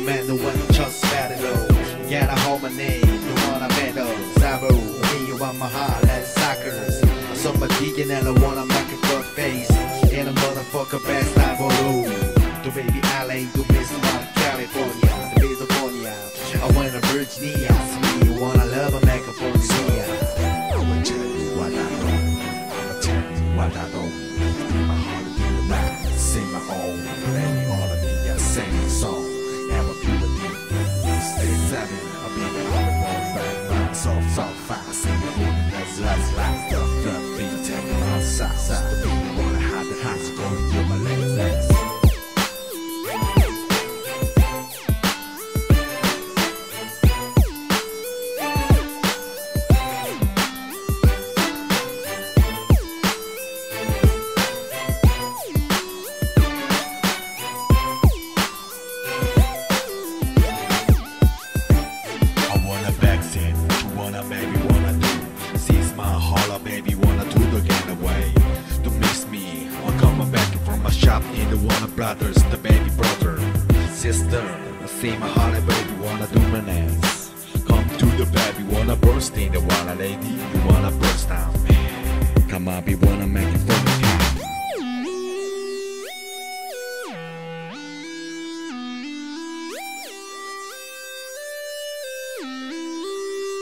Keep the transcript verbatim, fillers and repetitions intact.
man, the one just battle. Get a harmony, you wanna battle. Sabu, me, you want my heart, that's suckers. I saw my digging and I wanna make a good face. And a motherfucker best time for you. To baby L A, to miss my California, to California. I wanna Virginia, see you wanna love a make a for me. I'ma tell you what I know. I'ma tell you what I know. My heart is in the back, sing my own. Any order me, I sing a song. Have a puberty, stay seven. I'll be the other one back, back, so, so fast. Sing the moon, let's, let's, let's, the, the beat, take it outside. The beat, wanna have the house, going through my legs, legs. Baby wanna do, seize my heart, baby wanna do the getaway. Don't miss me, I'm coming back from my shop in the Warner Brothers, the baby brother, sister. See my heart, baby wanna do my dance. Come to the baby wanna burst in the water, lady, you wanna burst down. Come on, baby wanna make it fun.